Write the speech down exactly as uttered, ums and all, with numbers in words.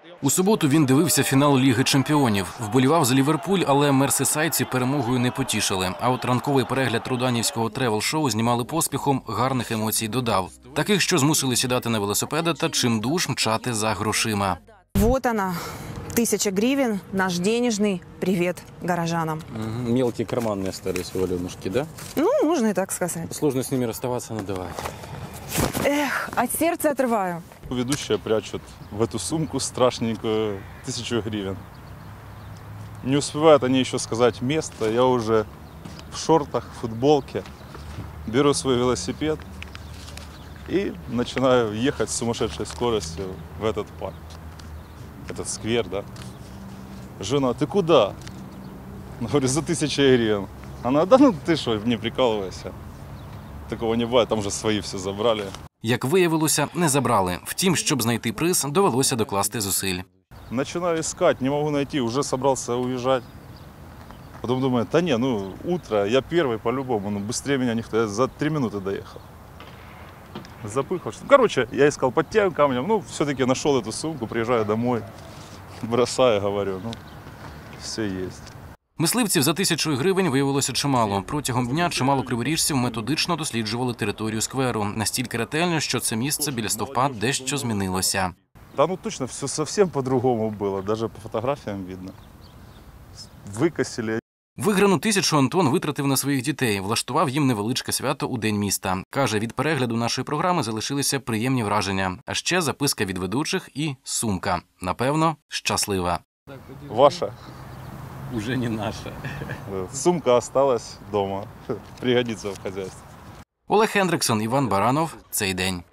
У суботу він дивився фінал Ліги чемпіонів. Вболівав за Ліверпуль, але мерсисайдці перемогою не потішили. А от ранковий перегляд руданівського тревел-шоу знімали поспіхом, гарних емоцій додав. Таких, що змусили сідати на велосипеди та чимдуж мчати за грошима. Вот она, тысяча гривен, наш денежный привет горожанам. Угу. Мелкие карманные остались у Аленушки, да? Ну, можно и так сказать. Сложно с ними расставаться, но давай. Эх, от сердца отрываю. Ведущая прячут в эту сумку страшненькую тысячу гривен. Не успевают они еще сказать место, я уже в шортах, футболке, беру свой велосипед и начинаю ехать с сумасшедшей скоростью в этот парк, этот сквер, да. Жена, ты куда? Говорю, за тысячу гривен. Она, да ну ты что, не прикалывайся. Такого не бывает, там же свои все забрали. Як виявилося, не забрали. Втім, щоб знайти приз, довелося докласти зусиль. Начинаю искать, не могу найти, уже собрался уезжать. Потом думаю, да не, ну утро, я первый по-любому, ну быстрее меня никто, я за три минуты доехал. Запыхался. Короче, я искал под тем камнем, ну все-таки нашел эту сумку, приезжаю домой, бросаю, говорю, ну все есть. Мисливців за тисячою гривень виявилося чимало. Протягом дня чимало криворіжців методично досліджували територію скверу. Настільки ретельно, що це місце біля стовпа дещо змінилося. Да ну точно, все совсем по-другому было, даже по фотографиям видно. Викосили. Виграну тисячу Антон витратив на своїх дітей, влаштував їм невеличке свято у День міста. Каже, від перегляду нашої програми залишилися приємні враження. А ще записка від ведучих і сумка. Напевно, щаслива. Ваша? Уже не наша. Сумка осталась дома, пригодится в хозяйстве. Олег Хендриксон, Іван Баранов. Цей день.